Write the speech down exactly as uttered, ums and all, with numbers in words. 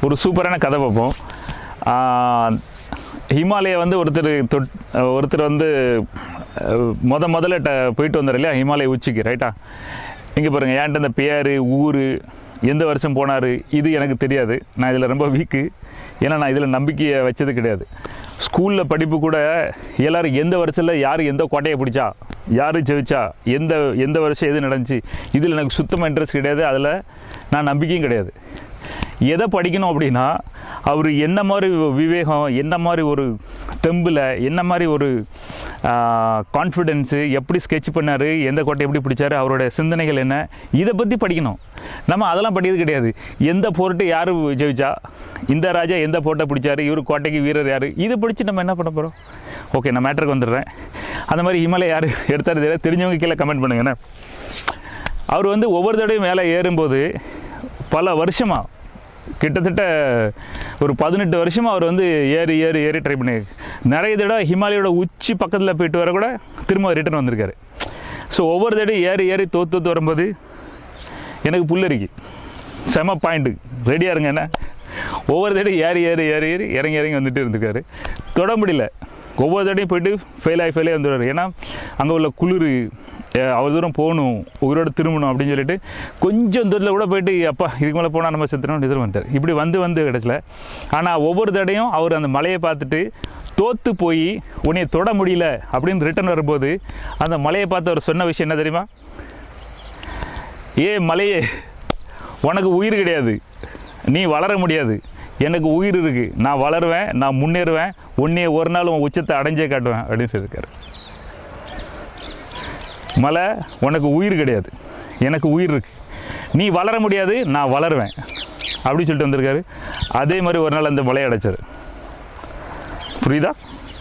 ஒரு சூப்பரான கதை பார்ப்போம். ஹிமாலயா வந்து ஒருத்தர் தொட் ஒருத்தர் வந்து முத முதல்ல ட போயிட்டு வந்தார் இல்லையா ஹிமாலய உச்சிக்கு, ரைட்டா? இங்கே பாருங்கள், ஏன்ட்ட இந்த பேர் ஊர் எந்த வருஷம் போனார் இது எனக்கு தெரியாது. நான் இதில் ரொம்ப வீக்கு, ஏன்னா நான் இதில் நம்பிக்கையை வச்சது கிடையாது. ஸ்கூலில் படிப்பு கூட எல்லோரும் எந்த வருஷத்தில் யார் எந்த கோட்டையை பிடிச்சா, யார் ஜெயிச்சா, எந்த எந்த வருஷம் எது நடந்துச்சு, இதில் எனக்கு சுத்தமாக இன்ட்ரெஸ்ட் கிடையாது. அதில் நான் நம்பிக்கையும் கிடையாது. எதை படிக்கணும் அப்படின்னா, அவர் என்ன மாதிரி விவேகம், என்ன மாதிரி ஒரு தெம்பில், என்ன மாதிரி ஒரு கான்ஃபிடென்ஸு, எப்படி ஸ்கெட்ச் பண்ணார், எந்த கோட்டை எப்படி பிடிச்சார், அவரோட சிந்தனைகள் என்ன, இதை பற்றி படிக்கணும். நம்ம அதெல்லாம் படிக்கிறது கிடையாது. எந்த போர்ட்டு யார் ஜெயிச்சா, இந்த ராஜா எந்த போர்ட்டை பிடிச்சார், இவர் கோட்டைக்கு வீரர் யார், இதை படித்து நம்ம என்ன பண்ண போகிறோம்? ஓகே, நான் மேட்டருக்கு வந்துடுறேன். அந்த மாதிரி ஹிமாலயா யார் எடுத்தார் தெரியல, தெரிஞ்சவங்க கீழே கமெண்ட் பண்ணுங்கண்ணே. அவர் வந்து ஒவ்வொரு தடவையும் மேலே ஏறும்போது பல வருஷமாக, கிட்டத்தட்ட ஒரு பதினெட்டு வருஷமாக அவர் வந்து ஏறி ஏறி ஏறி ட்ரை பண்ணி நிறைய தடவை ஹிமாலயோட உச்சி பக்கத்தில் போயிட்டு வர கூட திரும்ப ரிட்டர்ன் வந்திருக்காரு. ஸோ ஒவ்வொரு தடவையும் ஏறி ஏறி தோற்று தோற்று வரும்போது எனக்கு புல்லரிக்கு செம பாயிண்ட்டு, ரெடியாக இருங்க என்ன. ஒவ்வொரு தடவையும் ஏறி ஏறி ஏறி ஏறி இறங்கி இறங்கி வந்துட்டு இருந்திருக்காரு. தொட முடியல, ஒவ்வொரு தடையும் போய்ட்டு ஃபெயில் ஆகி ஃபெயில் ஆகி வந்துடுவார். ஏன்னா அங்கே உள்ள குளிர், அவ்வளோ தூரம் போகணும், உயிரோடு திரும்பணும் அப்படின்னு சொல்லிட்டு கொஞ்சம் தூரத்தில் கூட போயிட்டு அப்பா இதுக்கு மேலே போனால் நம்ம செத்துறோம் எதிர் வந்துட்டார். இப்படி வந்து வந்து கிடச்சல. ஆனால் ஒவ்வொரு தடையும் அவர் அந்த மலையை பார்த்துட்டு தோற்று போய் உன்னைய தொட முடியல அப்படின்னு ரிட்டர்ன் வரும்போது அந்த மலையை பார்த்து அவர் சொன்ன விஷயம் என்ன தெரியுமா? ஏ மலையே, உனக்கு உயிர் கிடையாது, நீ வளர முடியாது, எனக்கு உயிர் இருக்குது, நான் வளருவேன், நான் முன்னேறுவேன், உன்னைய ஒரு நாள் உன் உச்சத்தை அடைஞ்சே காட்டுவேன் அப்படின்னு சொல்லியிருக்காரு. மலை, உனக்கு உயிர் கிடையாது, எனக்கு உயிர் இருக்குது, நீ வளர முடியாது, நான் வளருவேன் அப்படி சொல்லிட்டு வந்திருக்காரு. அதே மாதிரி ஒரு நாள் அந்த மலையை அடைச்சார். புரியுதா?